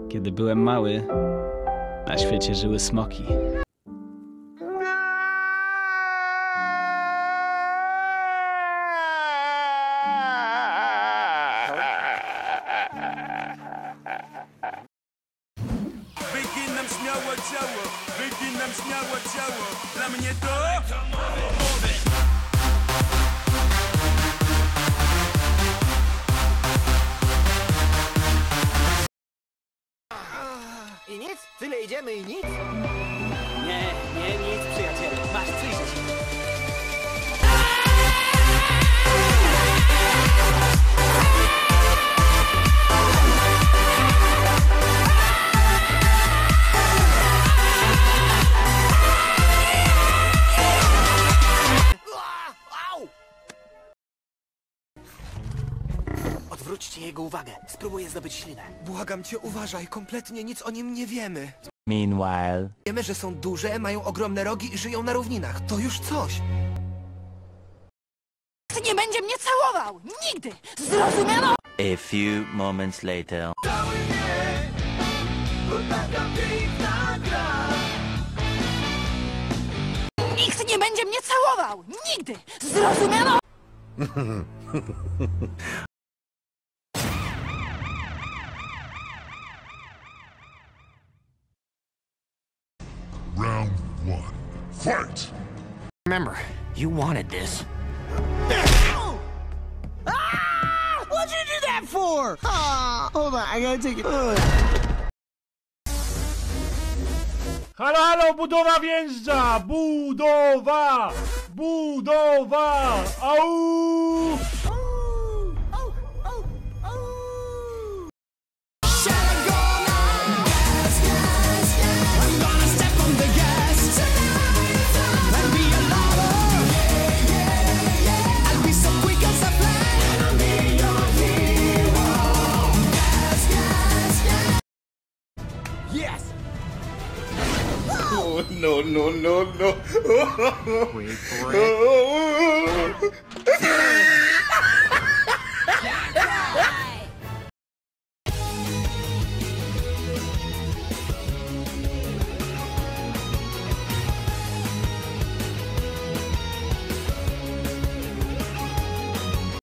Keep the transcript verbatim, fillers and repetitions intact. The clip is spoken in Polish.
Kiedy byłem mały, na świecie żyły smoki. Wyginam śmiało ciało, wyginam śmiało ciało. Dla mnie to... I nic? Tyle idziemy i nic? Nie, nie, nic, przyjacielu. Masz przyjrzeć się. Au! Odwróćcie jego uwagę. Spróbuję zdobyć ślinę. Błagam cię, uważaj, kompletnie nic o nim nie wiemy. Meanwhile... Wiemy, że są duże, mają ogromne rogi i żyją na równinach. To już coś. Nikt nie będzie mnie całował! Nigdy! Zrozumiano? A few moments later... Nikt nie będzie mnie całował! Nigdy! Zrozumiano? Round one. Fight! Remember, you wanted this. Ah! What'd you do that for? Ah, hold on, I gotta take it. Halo, halo, budowa wjeżdża! Budowa! Budowa! Au! Oh, no, no, no, no. Wait for it.